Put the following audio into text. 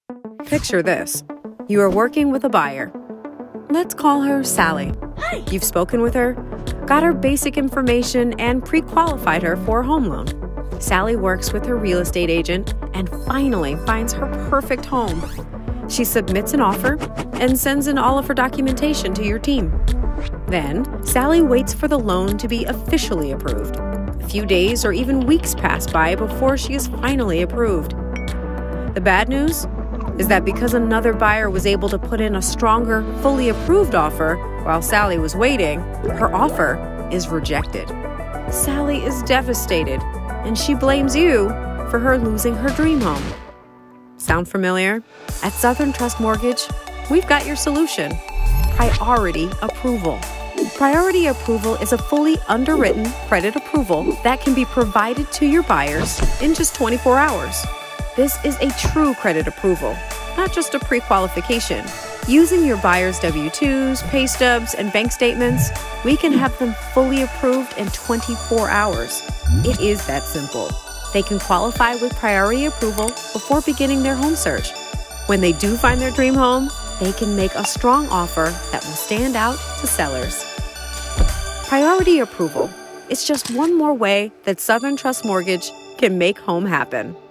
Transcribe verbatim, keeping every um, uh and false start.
Picture this. You are working with a buyer. Let's call her Sally. Hi. You've spoken with her, got her basic information, and pre-qualified her for a home loan. Sally works with her real estate agent and finally finds her perfect home. She submits an offer and sends in all of her documentation to your team. Then, Sally waits for the loan to be officially approved. A few days or even weeks pass by before she is finally approved. The bad news is that because another buyer was able to put in a stronger, fully approved offer while Sally was waiting, her offer is rejected. Sally is devastated, and she blames you for her losing her dream home. Sound familiar? At Southern Trust Mortgage, we've got your solution: Priority Approval. Priority Approval is a fully underwritten credit approval that can be provided to your buyers in just twenty-four hours. This is a true credit approval, not just a pre-qualification. Using your buyer's W two's, pay stubs, and bank statements, we can have them fully approved in twenty-four hours. It is that simple. They can qualify with priority approval before beginning their home search. When they do find their dream home, they can make a strong offer that will stand out to sellers. Priority approval is just one more way that Southern Trust Mortgage can make home happen.